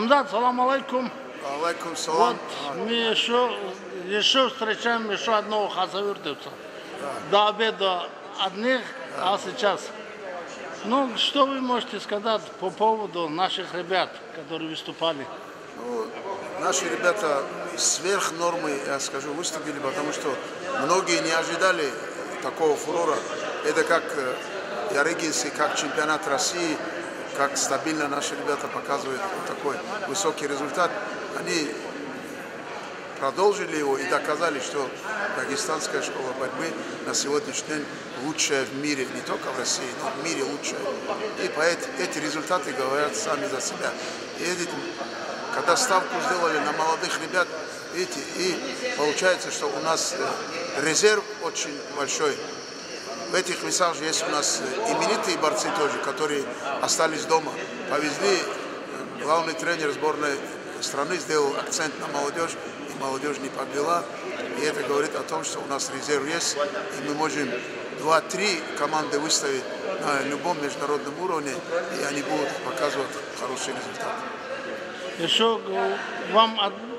Рамзан, салам алейкум. Алейкум салам. Вот мы еще встречаем еще одного хасавюртовца. До обеда одних, а сейчас. Ну, что вы можете сказать по поводу наших ребят, которые выступали? Ну, наши ребята сверх нормы, я скажу, выступили, потому что многие не ожидали такого фурора. Это как Ярыгинский, как чемпионат России, как стабильно наши ребята показывают такой высокий результат. Они продолжили его и доказали, что дагестанская школа борьбы на сегодняшний день лучшая в мире, не только в России, но в мире лучшая. И эти результаты говорят сами за себя. И когда ставку сделали на молодых ребят, видите, и получается, что у нас резерв очень большой. В этих весах же есть у нас именитые борцы тоже, которые остались дома. Повезли, главный тренер сборной страны сделал акцент на молодежь, и молодежь не подвела. И это говорит о том, что у нас резерв есть, и мы можем 2-3 команды выставить на любом международном уровне, и они будут показывать хороший результат. Еще вам,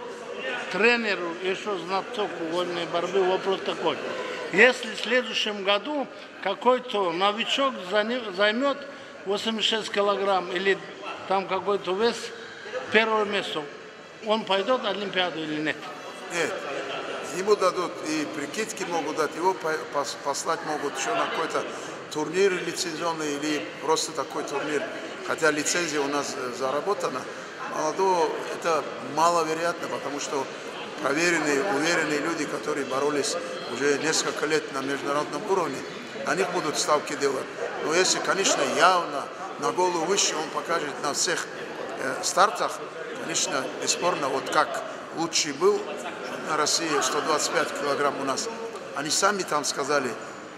тренеру, еще знатоку вольной борьбы, вопрос такой. Если в следующем году какой-то новичок займет 86 килограмм или там какой-то вес, первое место, он пойдет на Олимпиаду или нет? Нет. Ему дадут и прикидки могут дать, его послать могут еще на какой-то турнир лицензионный или просто такой турнир. Хотя лицензия у нас заработана. Молодого это маловероятно, потому что проверенные, уверенные люди, которые боролись уже несколько лет на международном уровне, на них будут ставки делать. Но если, конечно, явно на голову выше он покажет на всех стартах, конечно, бесспорно, вот как лучший был на России, 125 килограмм у нас, они сами там сказали,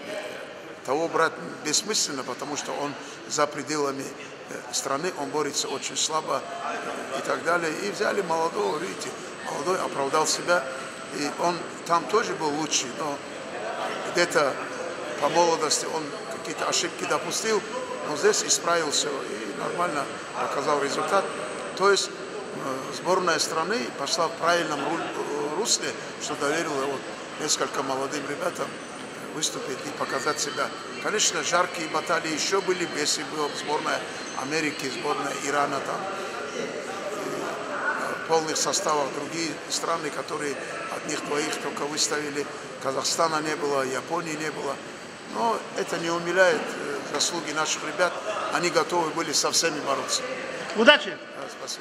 того брать бессмысленно, потому что он за пределами страны, он борется очень слабо и так далее. И взяли молодого, видите, молодой оправдал себя, и он там тоже был лучший, но где-то по молодости он какие-то ошибки допустил, но здесь исправил все и нормально показал результат. То есть сборная страны пошла в правильном русле, что доверила вот несколько молодым ребятам выступить и показать себя. Конечно, жаркие баталии еще были, если была сборная Америки, сборная Ирана, там, полных составов другие страны, которые одних-двоих только выставили. Казахстана не было, Японии не было. Но это не умиляет заслуги наших ребят. Они готовы были со всеми бороться. Удачи! Спасибо.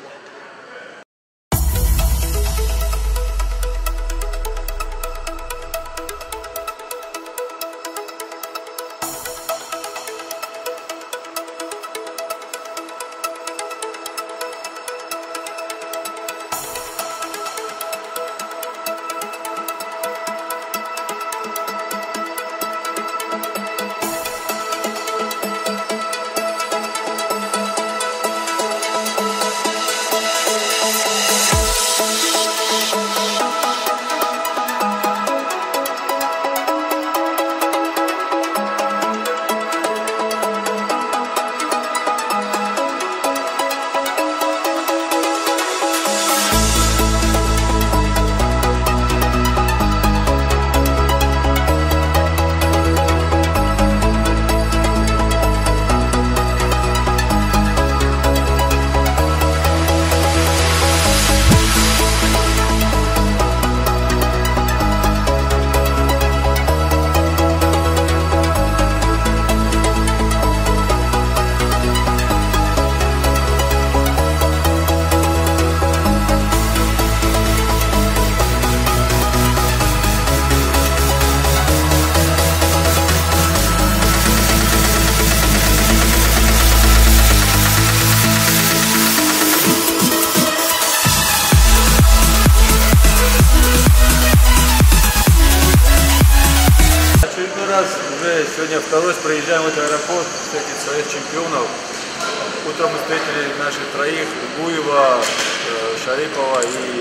Сегодня второй раз проезжаем в этот аэропорт, встретить своих чемпионов. Утром мы встретили наших троих, Гуева, Шарипова и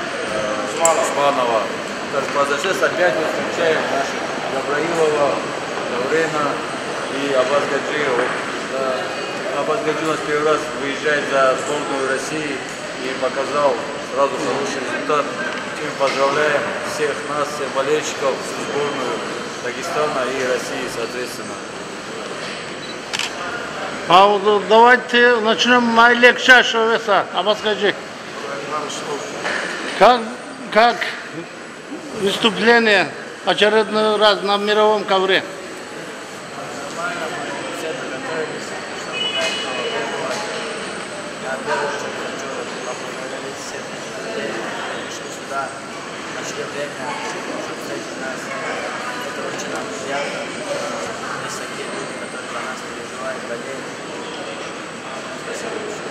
Усманова. Сейчас опять мы встречаем наших Габраилова, Даурена и Аббас Гаджиева. Аббас Гаджиев у нас первый раз выезжает за сборную России. И и показал сразу хороший результат. Тем поздравляем всех нас, всех болельщиков, сборную Дагестана и России, соответственно. А вот давайте начнем наилегчайшего веса. Аббас скажи, как выступление очередной раз на мировом ковре? Нашли время, чтобы встретить нас. Это очень нам приятно. Есть такие люди, которые за нас переживают, болеют. Спасибо большое.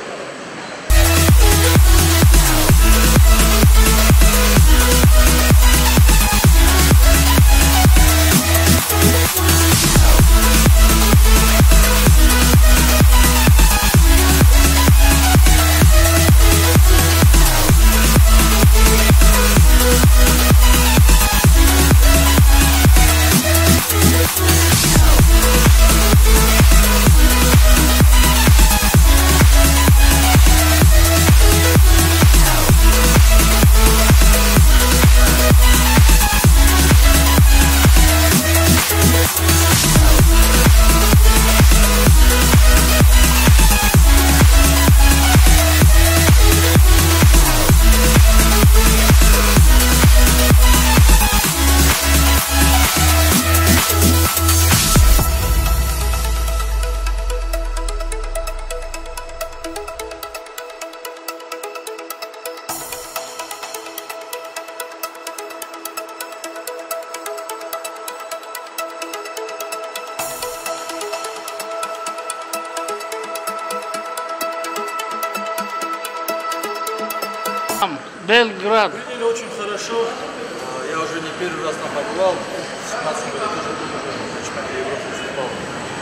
Белград. Приняли очень хорошо. Я уже не первый раз там побывал. В 2017 году тоже был на чемпионате Европы выступал.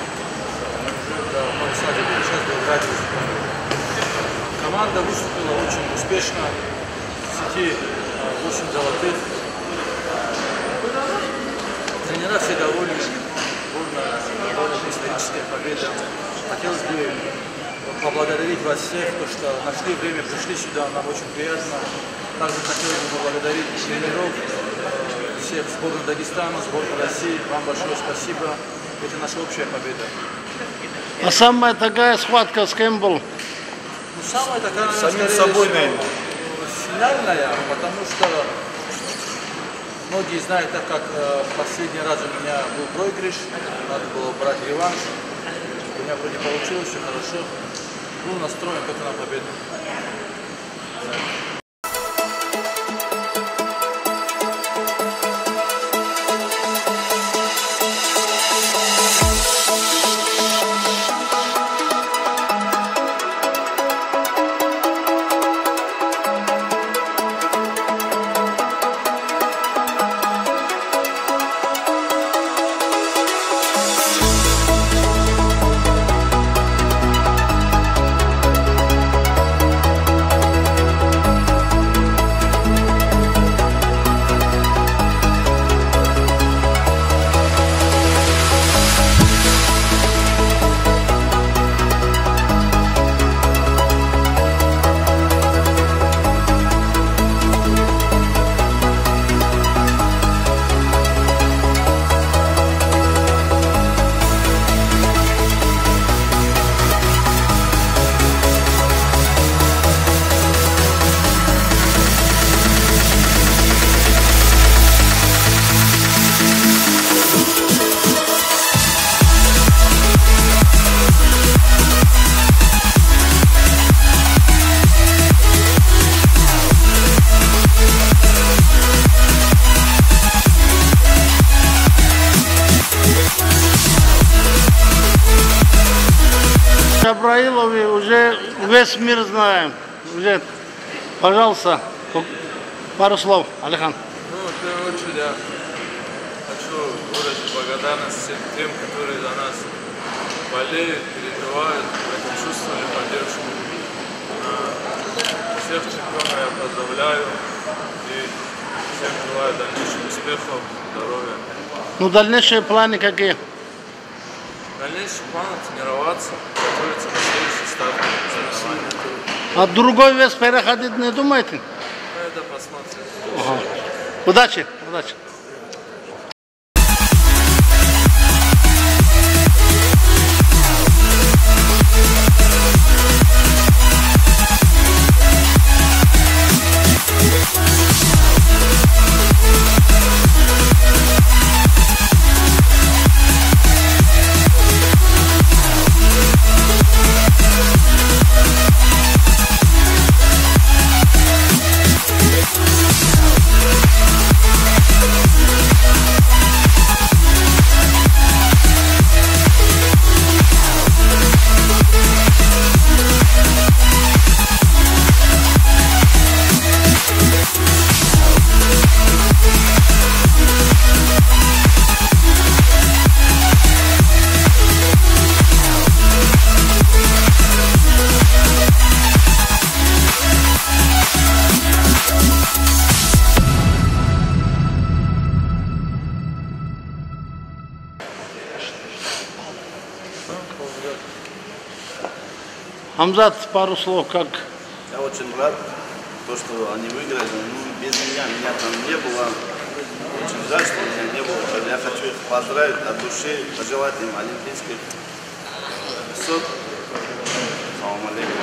Мы сейчас в Белграде выступали. Команда выступила очень успешно. В сети 8 золотых. Тренера все довольны. Сборная довольно историческая победа. Хотелось бы поблагодарить вас всех, то, что нашли время, пришли сюда, нам очень приятно. Также хотелось бы поблагодарить тренеров, всех сборную Дагестана, сборную России. Вам большое спасибо. Это наша общая победа. А самая такая схватка с кем был? Ну, самая такая, самим собой, наверное, финальная, потому что многие знают, так как последний раз у меня был проигрыш, надо было брать реванш. У меня вроде получилось, все хорошо. Был настроен только на победу. Джабраилове уже весь мир знаем. Уже, пожалуйста, пару слов, Алихан. Ну, в первую очередь, я хочу выразить благодарность всем тем, которые за нас болеют, переживают, это чувствовали поддержку. Всех чемпионов я поздравляю и всем желаю дальнейших успехов, здоровья. Ну, дальнейшие планы какие? Дальнейший план — тренироваться, готовиться к следующей старте соревнований. А другой вес переходить не думаете? Это посмотрим. Ага. Удачи, удачи. Хамзат, пару слов, как? Я очень рад, что они выиграли. Ну, без меня там не было. Очень жаль, что меня не было. Я хочу их поздравить от души, пожелать им олимпийских высот. Салам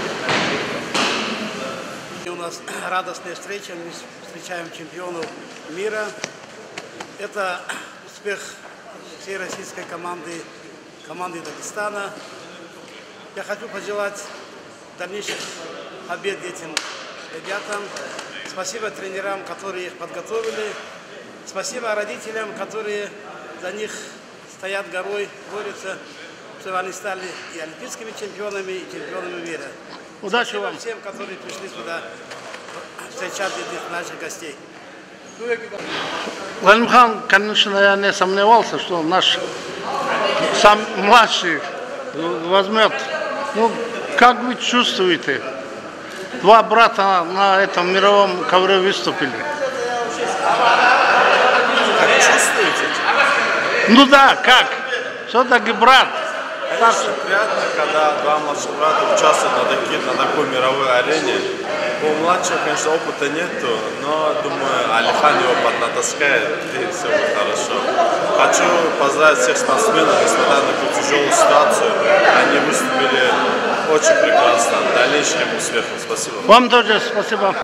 алейкум. У нас радостная встреча, мы встречаем чемпионов мира. Это успех всей российской команды Дагестана. Я хочу пожелать дальнейших побед этим ребятам. Спасибо тренерам, которые их подготовили. Спасибо родителям, которые за них стоят горой, борются, чтобы они стали и олимпийскими чемпионами, и чемпионами мира. Удачи Спасибо вам. всем, которые пришли сюда встречать наших гостей. Галимхан, конечно, я не сомневался, что наш сам младший возьмет. Ну, как вы чувствуете? Два брата на этом мировом ковре выступили. Как чувствуете? Ну да, как? Все-таки брат. Конечно, приятно, когда два младших брата участвуют на такой мировой арене. У младшего, конечно, опыта нету, но, думаю, Алихан его поднатаскает, и все будет хорошо. Хочу поздравить всех спортсменов, несмотря на такую тяжелую ситуацию. Они выступили очень прекрасно. Дальнейших успехов. Спасибо. Вам тоже спасибо.